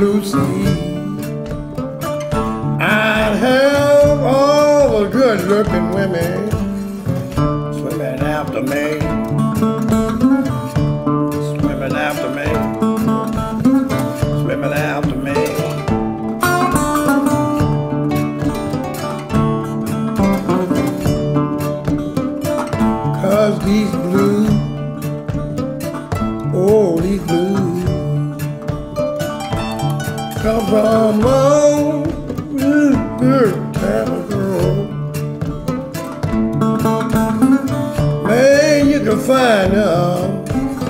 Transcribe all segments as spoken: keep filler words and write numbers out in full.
blue sea. I'd have all the good-looking women swimming after me, swimming after me, swimming after me. Cause these blues, oh these blues, come from long, good time ago. Man, you can find out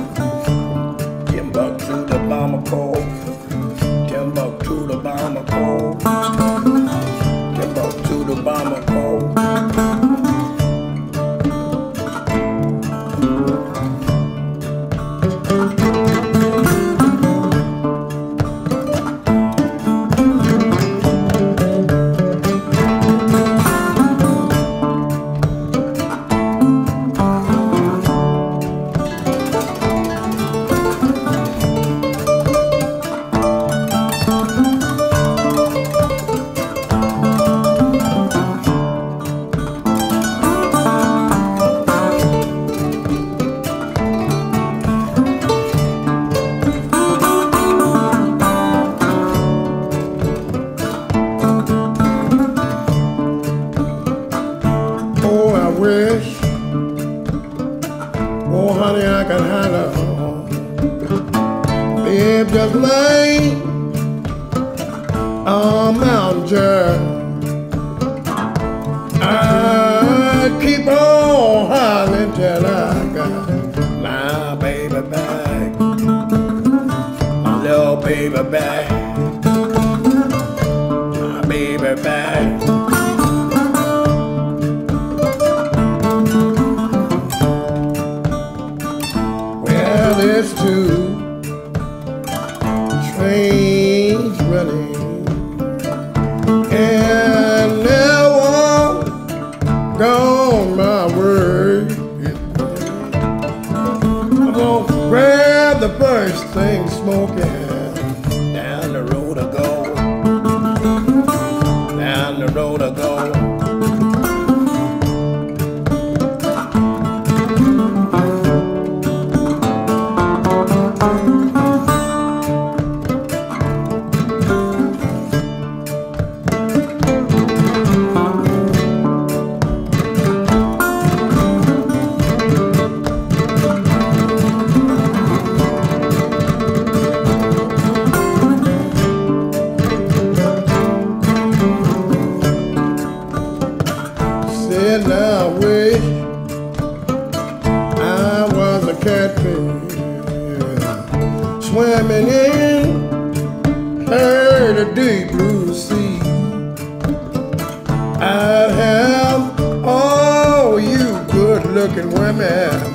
Timbuktu to Bamako, Timbuktu to Bamako, Timbuktu to Bamako. Oh, honey, I can holler, babe, just like a mountain girl. I keep on hollering till I got my baby back, my little baby back, my baby back. There's two trains running, and there one gone my way. I'm gonna grab the first thing smoking, down the road I go, down the road I go. Said now I wish I was a catfish swimming in her deep blue sea. I'd have all you good-looking women